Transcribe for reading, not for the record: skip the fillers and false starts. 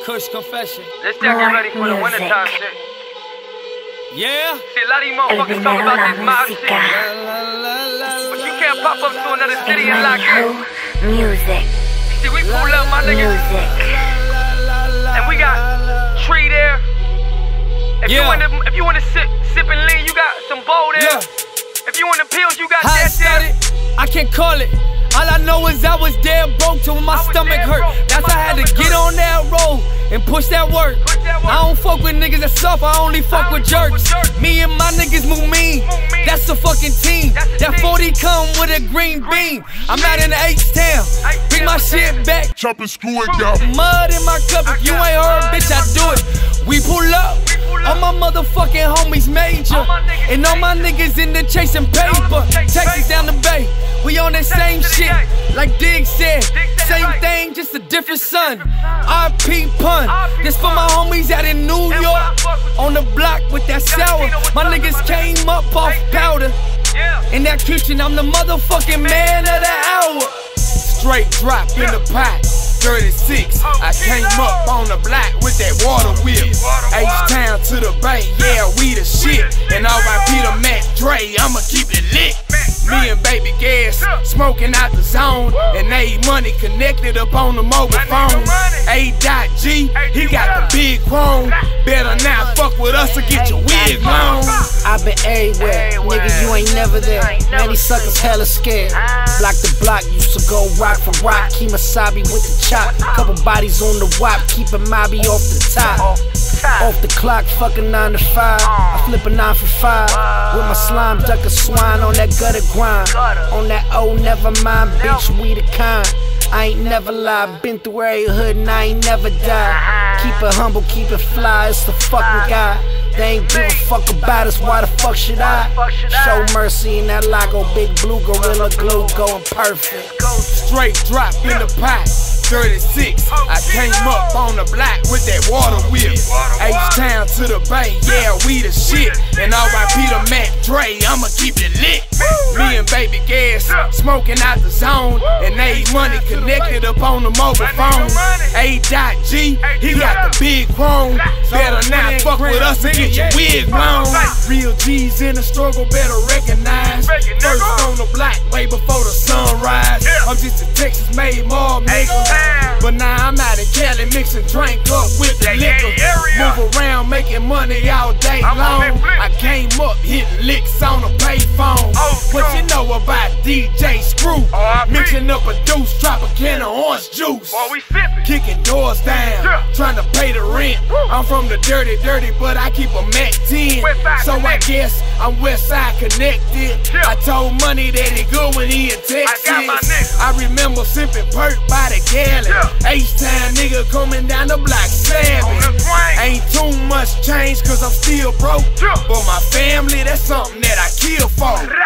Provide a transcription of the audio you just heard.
Kush confession. Let's get ready for the wintertime shit. Yeah? See, a lot of you motherfuckers talk about this mob shit, but you can't pop up to another city and lock in. Music. See, we pull up, my niggas, and we got Tree there. If you wanna sip and lean, you got some bowl there. Yeah. If you want the pills, you got How that it started, I can't call it. All I know is I was dead broke till my stomach hurt. That's why I had to get on that road and push that work. I don't fuck with niggas that soft, I only fuck with jerks. Me and my niggas move mean, that's the fucking team. That 40 come with a green beam. I'm out in the H-Town, bring my shit back. Chop and screw it down. Mud in my cup, if you ain't heard, bitch, I do it. We pull up, all my motherfucking homies major. And all my niggas in the chasing paper. Texas down the bay, we on that same shit. Like Diggs said, same thing, just a different son. RP pun, this for my homies out in New York. On the block with that sour, my niggas came up off powder. In that kitchen, I'm the motherfucking man of the hour. Straight drop in the pot, 36. I came up on the block with that water whip. H-Town to the bay, yeah, we the shit. And R.I.P. to Mac Dre, I'ma keep it lit. Me and Baby Gas smoking out the zone, and A Money connected up on the mobile phone. A.G, he got the big chrome. Better not fuck with us or get your wig blown. I been everywhere, nigga, you ain't never there. Man, these suckers hella scared. Block to block, used to go rock for rock. Kimasabi with the chop, couple bodies on the wop, keeping Mobby off the top. Off the clock, fucking 9 to 5. I flip a 9 for 5. With my slime, duck a swine on that gutter grind. On that oh, never mind, bitch, we the kind. I ain't never lied, been through every hood and I ain't never died. Keep it humble, keep it fly, it's the fucking guy. They ain't give a fuck about us, why the fuck should I? Show mercy in that Lago, big blue gorilla glue going perfect. Straight drop in the pot, 36. I came up on the block with that water whip. H-Town to the bay, yeah, we the shit. And R.I.P. to Mac Dre, I'ma keep it lit. Me and Baby Gas smoking out the zone, and A Money connected up on the mobile phone. A.G, he got the big chrome. Better not fuck with us and get your wig blown. Real G's in the struggle, better recognize. First on the block, way before the sunrise. I'm just a Texas-made mob nigga, but now I'm out in Cali mixing drink up with the liquor. Move around making money all day long. I came up hitting licks on a payphone. What you know about DJ Screw? Mixing up a deuce, drop a can of orange juice. Kicking doors down, trying to pay the rent. I'm from the dirty, but I keep a Mac 10. So I guess I'm Westside connected. I told Money that he good when he in Texas. I remember sipping perk by the gallon. H-Town nigga coming down the block savage. Ain't too much change cause I'm still broke, but my family, that's something that I kill for.